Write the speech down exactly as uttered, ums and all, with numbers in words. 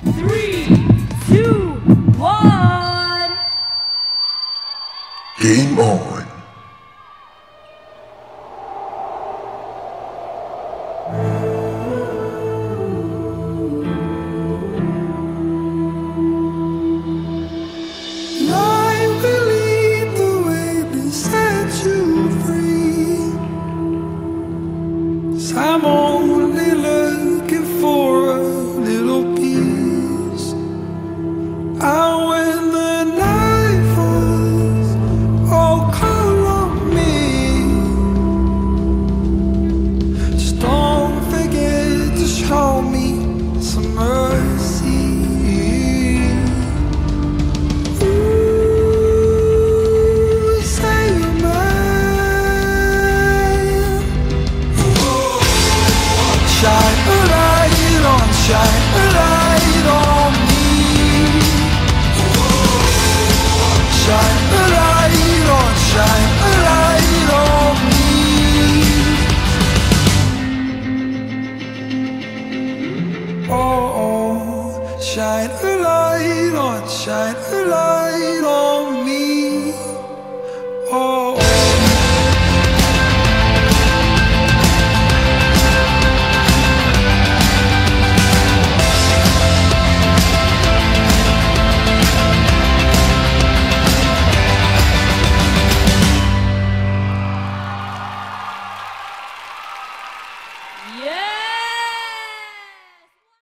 Three, two, one. Game on. I'm only looking for a little peace. Out when the night falls, all call on me. Just don't forget to show me some mercy. Ooh, say you're mine. Shine a light on, shine a light.